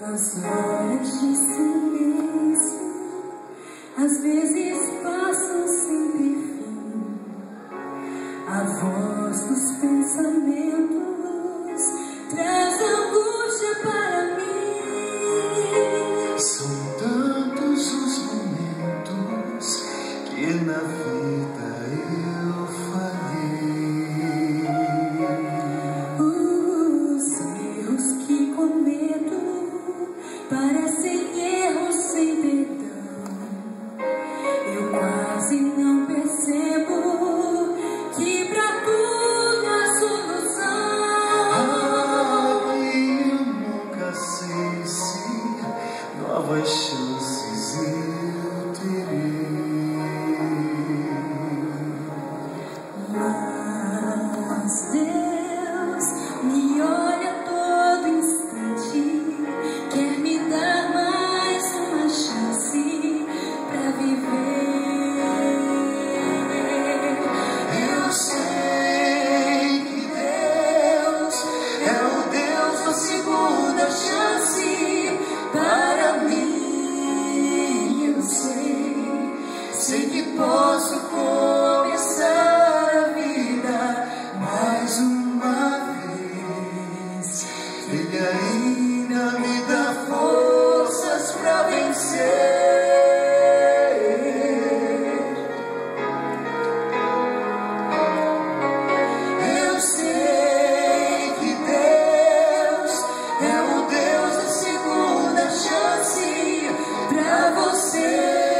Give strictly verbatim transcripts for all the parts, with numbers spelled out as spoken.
As horas de silêncio às vezes passam sem ter fim. A voz dos pensamentos traz angústia para mim. São tantos os momentos que na vida eu falhei. Os erros que cometo parecem erros sem perdão. Eu quase não percebo que pra tudo há solução. Ah, e eu nunca sei se novas chances eu terei. Mas Deus me olha a todo instante, quer me dar mais uma chance pra viver. Eu sei que Deus é o Deus da segunda chance Para mim, eu sei, sei que posso começar a vida mais uma vez. Ele ainda me dá forças pra vencer. Eu sei que Deus é o Deus da segunda chance pra você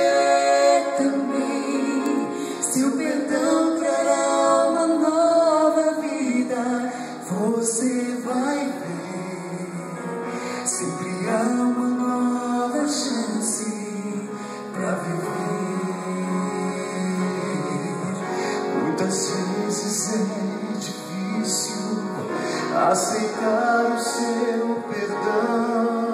também. Seu perdão trará uma nova vida, você vai ver. sempre há uma nova chance pra viver. Muitas vezes é difícil aceitar o seu perdão.